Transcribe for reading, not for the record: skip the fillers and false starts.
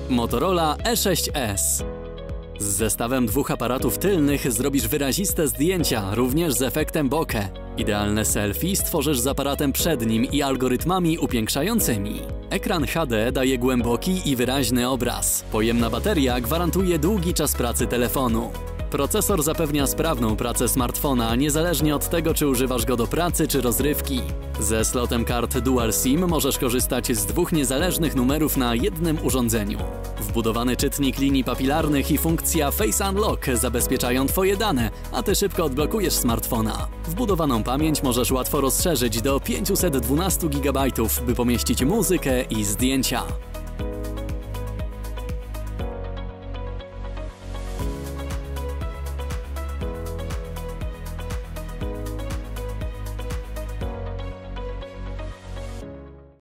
Motorola E6s. Z zestawem dwóch aparatów tylnych zrobisz wyraziste zdjęcia, również z efektem bokeh. Idealne selfie stworzysz z aparatem przednim i algorytmami upiększającymi. Ekran HD daje głęboki i wyraźny obraz. Pojemna bateria gwarantuje długi czas pracy telefonu. Procesor zapewnia sprawną pracę smartfona, niezależnie od tego, czy używasz go do pracy czy rozrywki. Ze slotem kart Dual SIM możesz korzystać z dwóch niezależnych numerów na jednym urządzeniu. Wbudowany czytnik linii papilarnych i funkcja Face Unlock zabezpieczają Twoje dane, a Ty szybko odblokujesz smartfona. Wbudowaną pamięć możesz łatwo rozszerzyć do 512 GB, by pomieścić muzykę i zdjęcia.